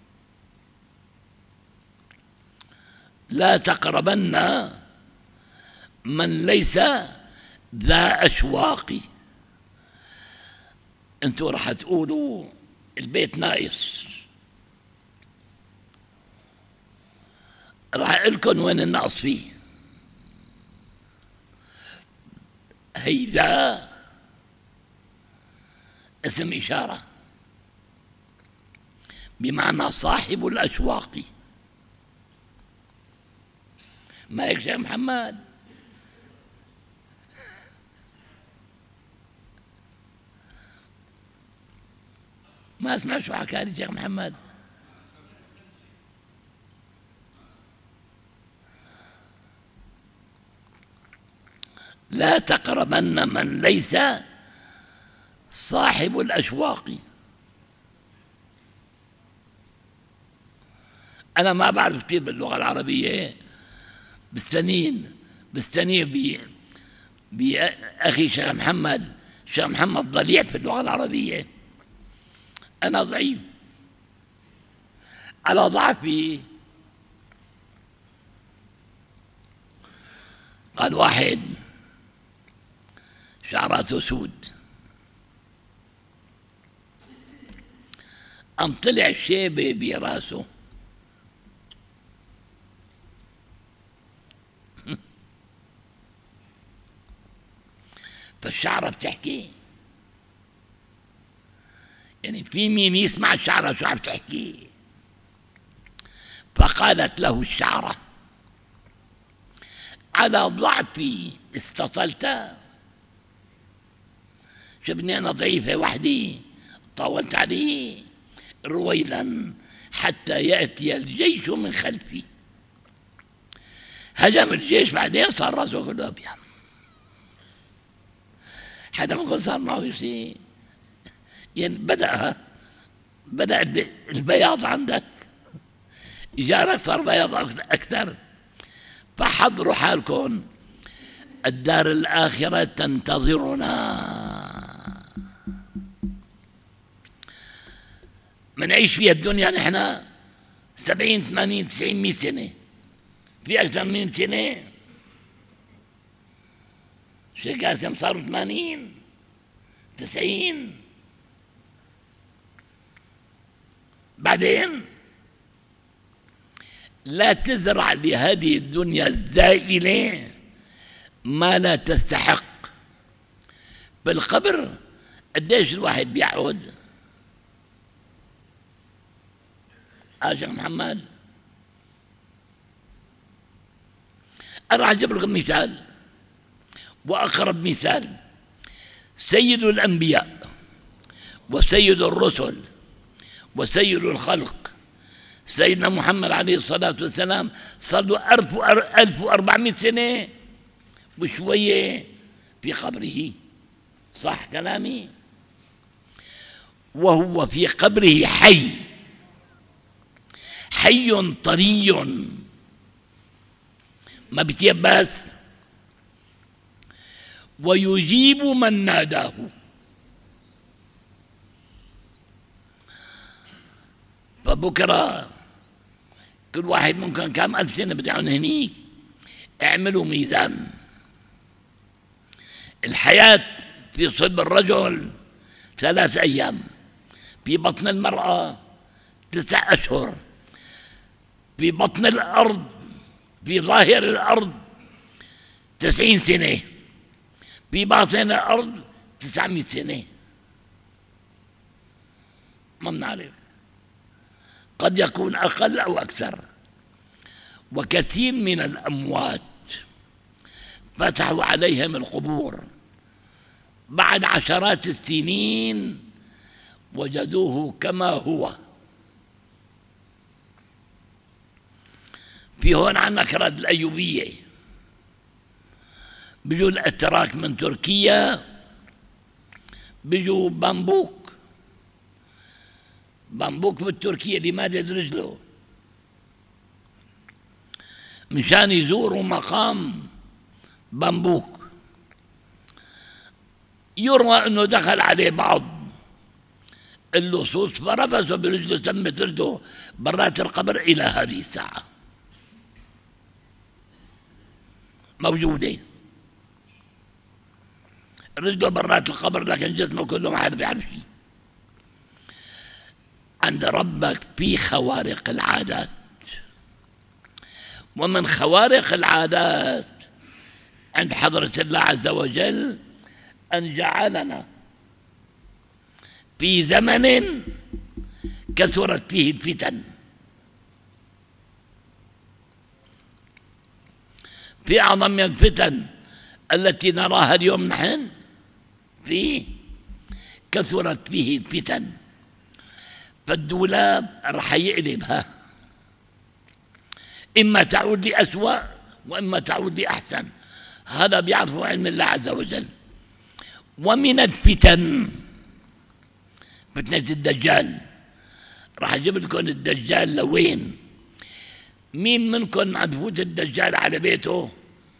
لا تقربن من ليس ذا أشواق. انتوا راح تقولوا البيت ناقص، راح أقول لكم وين النقص فيه. هيذا اسم إشارة بمعنى صاحب الأشواق. ما هيك شيخ محمد؟ ما اسمع شو حكى لي شيخ محمد. لا تقربن من ليس صاحب الأشواق. أنا ما بعرف كثير باللغة العربية، بستنين بستنين بأخي شيخ محمد. شيخ محمد ضليع في اللغة العربية، أنا ضعيف. على ضعفي قال واحد شعراته سود، أم طلع شيبة براسه، فالشعرة بتحكي، يعني في مين يسمع الشعرة شو عم تحكي. فقالت له الشعرة على ضعفي استطلت، شبني أنا ضعيفة وحدي طاولت عليه، رويلا حتى يأتي الجيش من خلفي. هجم الجيش بعدين صار راسه كله أبيض. حدا منكم صار معه شيء؟ يعني بدأ بدأ البياض عندك، جارك صار بياض أكثر. فحضروا حالكم، الدار الآخرة تنتظرنا، منعيش فيها الدنيا نحن سبعين ثمانين تسعين مئة سنة، في أكثر من مئة سنة. شيخ قاسم صاروا ثمانين تسعين. بعدين لا تزرع لهذه الدنيا الزائلة ما لا تستحق. بالقبر قديش الواحد بيقعد؟ آه شيخ محمد، أنا راح أجيب لكم مثال وأقرب مثال. سيد الأنبياء وسيد الرسل وسيد الخلق سيدنا محمد عليه الصلاة والسلام صار له ألف وأربعمائة سنة وشوية في قبره، صح كلامي؟ وهو في قبره حي، حي طري ما بيتيبس، ويجيب من ناداه. فبكرة كل واحد ممكن كم ألف سنة بدعون هنيك. اعملوا ميزان. الحياة في صلب الرجل ثلاث أيام، في بطن المرأة تسع أشهر، في بطن الأرض في ظاهر الأرض تسعين سنة، في باطن الأرض تسعمائة سنة، ما بنعرف، قد يكون أقل أو أكثر. وكثير من الأموات فتحوا عليهم القبور بعد عشرات السنين وجدوه كما هو. في هون عنا كرد الأيوبية، بيجوا الأتراك من تركيا، بيجوا بامبوك، بامبوك بالتركية دي مادة رجله مشان يزوروا مقام بامبوك. يروى انه دخل عليه بعض اللصوص فرفسوا برجله تمت رجله برات القبر الى هذه الساعه موجوده، رجله برات القبر لكن جسمه كله ما حدا بيعرف شيء. عند ربك في خوارق العادات، ومن خوارق العادات عند حضرة الله عز وجل أن جعلنا في زمن كثرت فيه الفتن. في أعظم من الفتن التي نراها اليوم نحن في كثرت فيه الفتن، فالدولاب رح يقلبها، إما تعود لأسوأ وإما تعود لأحسن. هذا بيعرفه علم الله عز وجل. ومن الفتن فتنة الدجال. راح أجيب لكم الدجال لوين. مين منكم عم بفوت الدجال على بيته؟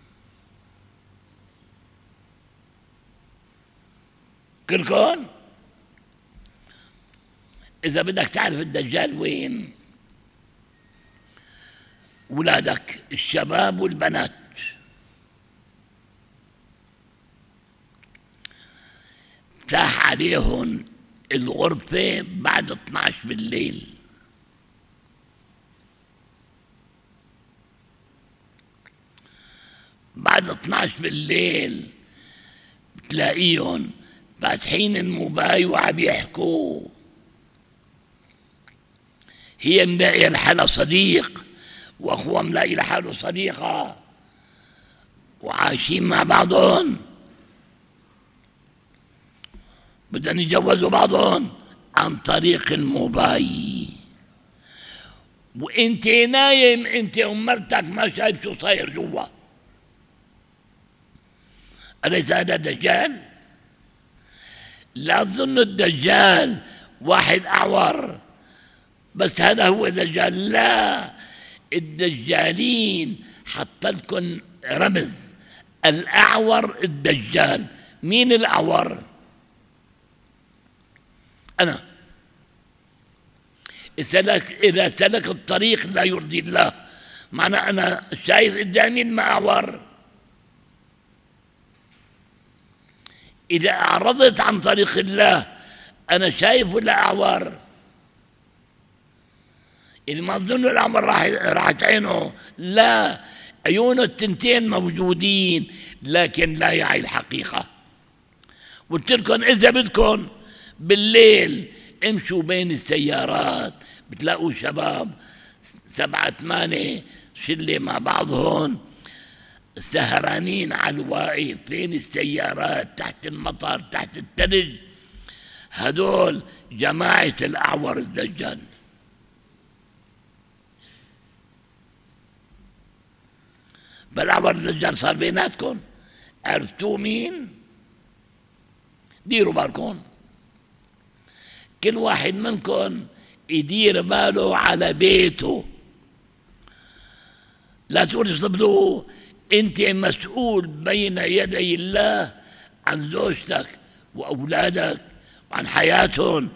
كلكم؟ إذا بدك تعرف الدجال وين، أولادك الشباب والبنات تاح عليهم الغرفة بعد اثني عشر بالليل، بعد اثني عشر بالليل بتلاقيهم فاتحين الموبايل وعم يحكوا، هي ملاقية لحالها صديق واخوها ملاقي لحاله صديقة وعايشين مع بعضهم، بدهم يتجوزوا بعضهم عن طريق الموبايل، وانت نايم انت ومرتك ما شايف شو صاير جوا. أليس هذا دجال؟ لا تظن الدجال واحد أعور بس هذا هو دجال، لا، الدجالين حط لكم رمز، الأعور الدجال. مين الأعور؟ أنا. إذا سلك الطريق لا يرضي الله، معنى أنا شايف قدامي ما أعور. إذا أعرضت عن طريق الله أنا شايف ولا أعور؟ اللي ما تظن الأعور راح راحت عينه، لا، عيونه التنتين موجودين لكن لا يعي الحقيقة. قلت لكم إذا بدكم بالليل امشوا بين السيارات بتلاقوا شباب سبعة ثمانية شلة مع بعضهم سهرانين على الواقف بين السيارات تحت المطر تحت الثلج، هدول جماعة الأعور الدجال. فالأعور الدجال صار بيناتكم، عرفتوا مين؟ ديروا بالكم، كل واحد منكم يدير باله على بيته. لا تقول اصطبلوا، انت مسؤول بين يدي الله عن زوجتك واولادك وعن حياتهم،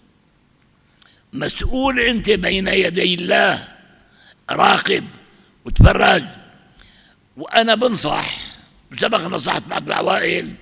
مسؤول انت بين يدي الله، راقب وتفرج. وانا بنصح، سبق نصحت بعض العوائل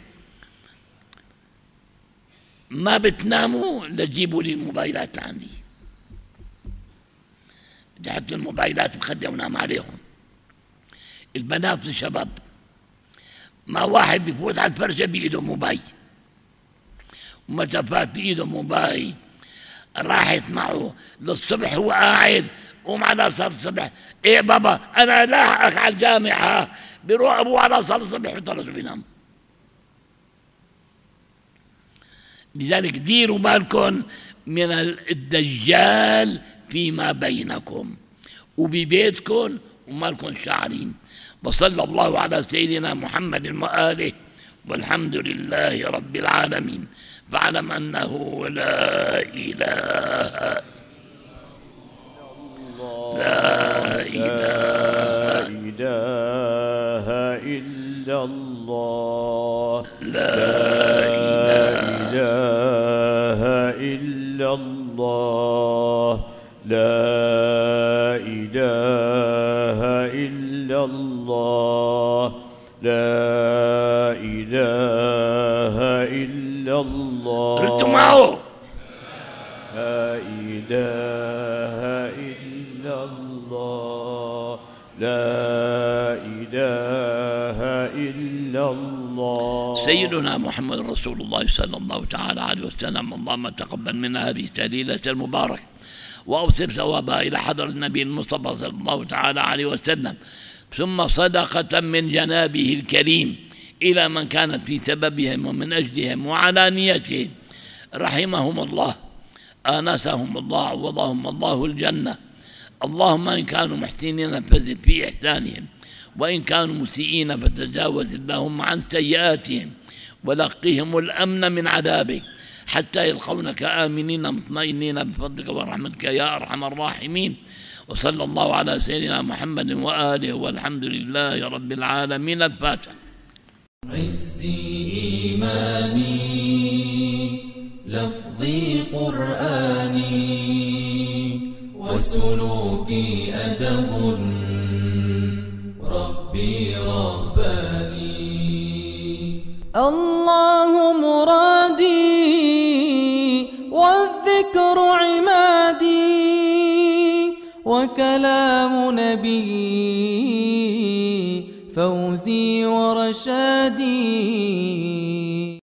ما بتناموا لتجيبوا لي الموبايلات لعندي، تحت الموبايلات مخدة ونام عليهم. البنات والشباب ما واحد بيفوت على الفرشة بإيده موبايل، ومتى فات بإيده موبايل راحت معه للصبح هو قاعد، قوم على صلاة الصبح، ايه بابا انا لاحقك على الجامعة، بيروح ابوه على صلاة الصبح وطلعوا بينام. لذلك ديروا بالكم من الدجال فيما بينكم وببيتكم وما لكم شاعرين. وصلى الله على سيدنا محمد وآله والحمد لله رب العالمين. فاعلم أنه لا إله لا إله إلا الله لا إله إلا الله لا إله إلا الله لا إله إلا الله. ردوا معه. لا إله إلا الله لا إله إلا الله. سيدنا محمد رسول الله صلى الله تعالى عليه وسلم. اللهم تقبل منا هذه التهليلة المباركة وأوصل ثوابها إلى حضرة النبي المصطفى صلى الله تعالى عليه وسلم، ثم صدقة من جنابه الكريم إلى من كانت في سببهم ومن أجلهم وعلانيتهم، رحمهم الله، آنسهم الله، عوضهم الله الجنة. اللهم إن كانوا محسنين فزد في إحسانهم، وإن كانوا مسيئين فتجاوز اللهم عن سيئاتهم، ولقهم الأمن من عذابك حتى يلقونك آمنين مطمئنين بفضلك ورحمتك يا أرحم الراحمين. وصلى الله على سيدنا محمد وآله والحمد لله رب العالمين. الفاتحة. عزي إيماني لفظي قرآني وسلوكي أدب ربي رباني. الله مرادي والذكر عمادي وكلام نبي فوزي ورشادي.